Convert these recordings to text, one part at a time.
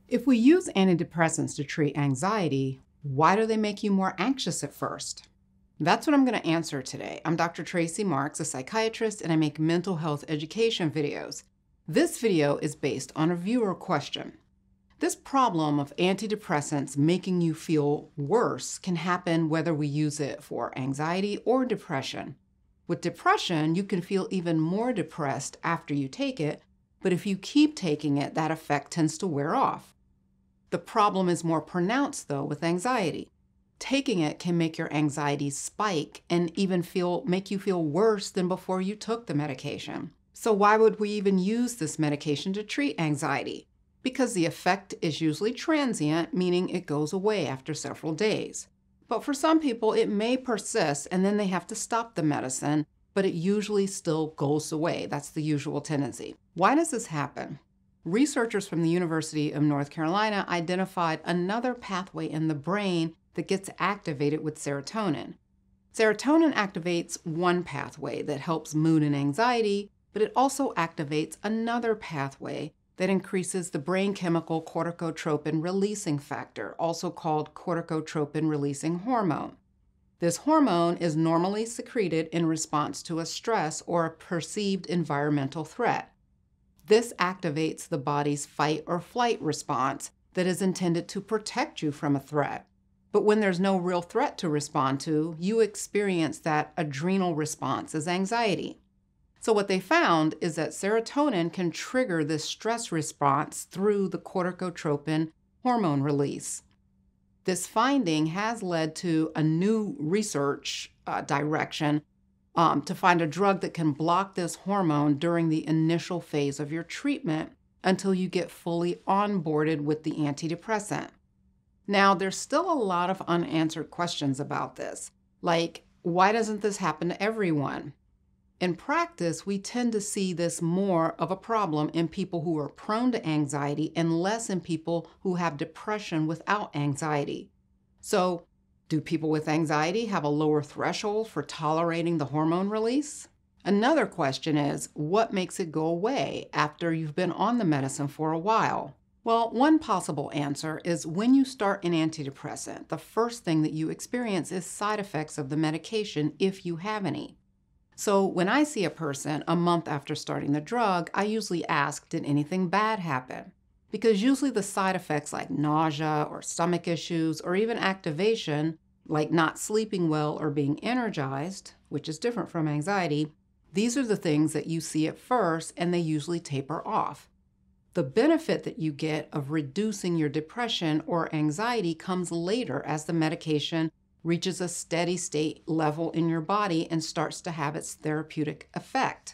If we use antidepressants to treat anxiety, why do they make you more anxious at first? That's what I'm going to answer today. I'm Dr. Tracey Marks, a psychiatrist, and I make mental health education videos. This video is based on a viewer question. This problem of antidepressants making you feel worse can happen whether we use it for anxiety or depression. With depression, you can feel even more depressed after you take it, but if you keep taking it, that effect tends to wear off. The problem is more pronounced, though, with anxiety. Taking it can make your anxiety spike and even make you feel worse than before you took the medication. So why would we even use this medication to treat anxiety? Because the effect is usually transient, meaning it goes away after several days. But for some people, it may persist and then they have to stop the medicine, but it usually still goes away. That's the usual tendency. Why does this happen? Researchers from the University of North Carolina identified another pathway in the brain that gets activated with serotonin. Serotonin activates one pathway that helps mood and anxiety, but it also activates another pathway that increases the brain chemical corticotropin releasing factor, also called corticotropin releasing hormone. This hormone is normally secreted in response to a stress or a perceived environmental threat. This activates the body's fight or flight response that is intended to protect you from a threat. But when there's no real threat to respond to, you experience that adrenal response as anxiety. So what they found is that serotonin can trigger this stress response through the corticotropin hormone release. This finding has led to a new research direction to find a drug that can block this hormone during the initial phase of your treatment until you get fully onboarded with the antidepressant. Now, there's still a lot of unanswered questions about this, like why doesn't this happen to everyone? In practice, we tend to see this more of a problem in people who are prone to anxiety and less in people who have depression without anxiety. So, do people with anxiety have a lower threshold for tolerating the hormone release? Another question is, what makes it go away after you've been on the medicine for a while? Well, one possible answer is when you start an antidepressant, the first thing that you experience is side effects of the medication if you have any. So when I see a person a month after starting the drug, I usually ask, did anything bad happen? Because usually the side effects like nausea or stomach issues or even activation, like not sleeping well or being energized, which is different from anxiety, these are the things that you see at first and they usually taper off. The benefit that you get of reducing your depression or anxiety comes later as the medication reaches a steady state level in your body and starts to have its therapeutic effect.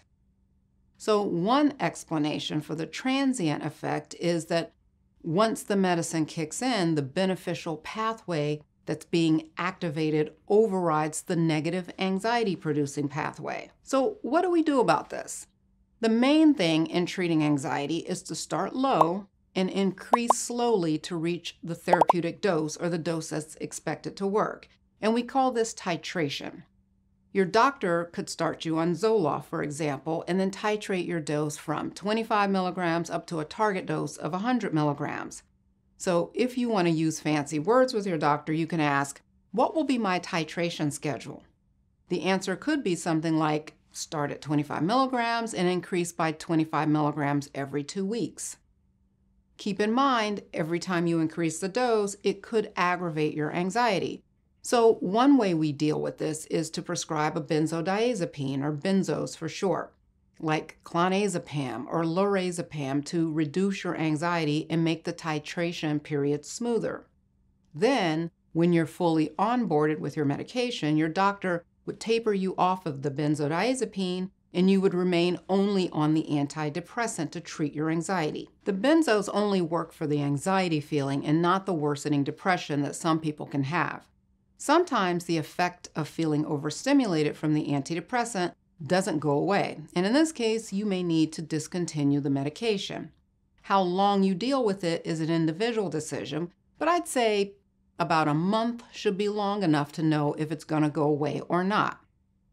So one explanation for the transient effect is that once the medicine kicks in, the beneficial pathway that's being activated overrides the negative anxiety-producing pathway. So what do we do about this? The main thing in treating anxiety is to start low and increase slowly to reach the therapeutic dose or the dose that's expected to work. And we call this titration. Your doctor could start you on Zoloft, for example, and then titrate your dose from 25 milligrams up to a target dose of 100 milligrams. So if you want to use fancy words with your doctor, you can ask, what will be my titration schedule? The answer could be something like, start at 25 milligrams and increase by 25 milligrams every 2 weeks. Keep in mind, every time you increase the dose, it could aggravate your anxiety. So one way we deal with this is to prescribe a benzodiazepine, or benzos for short, like clonazepam or lorazepam to reduce your anxiety and make the titration period smoother. Then, when you're fully onboarded with your medication, your doctor would taper you off of the benzodiazepine and you would remain only on the antidepressant to treat your anxiety. The benzos only work for the anxiety feeling and not the worsening depression that some people can have. Sometimes the effect of feeling overstimulated from the antidepressant doesn't go away, and in this case, you may need to discontinue the medication. How long you deal with it is an individual decision, but I'd say about a month should be long enough to know if it's going to go away or not.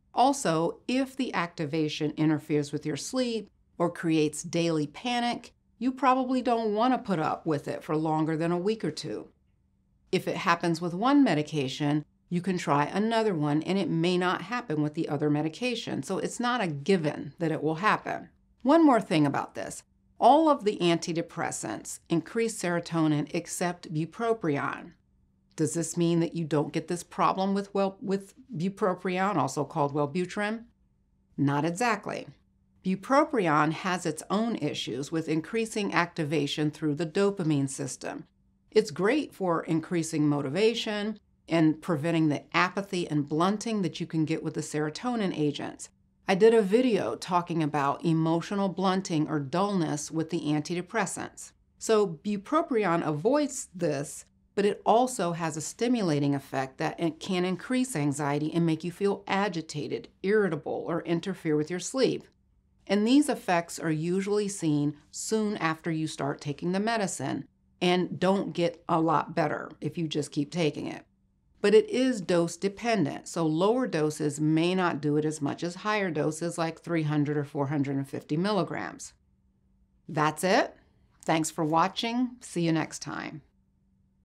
Also, if the activation interferes with your sleep or creates daily panic, you probably don't want to put up with it for longer than a week or two. If it happens with one medication, you can try another one and it may not happen with the other medication, so it's not a given that it will happen. One more thing about this. All of the antidepressants increase serotonin except bupropion. Does this mean that you don't get this problem with bupropion, also called Wellbutrin? Not exactly. Bupropion has its own issues with increasing activation through the dopamine system. It's great for increasing motivation and preventing the apathy and blunting that you can get with the serotonin agents. I did a video talking about emotional blunting or dullness with the antidepressants. So bupropion avoids this, but it also has a stimulating effect that it can increase anxiety and make you feel agitated, irritable, or interfere with your sleep. And these effects are usually seen soon after you start taking the medicine and don't get a lot better if you just keep taking it. But it is dose dependent, so lower doses may not do it as much as higher doses like 300 or 450 milligrams. That's it. Thanks for watching. See you next time.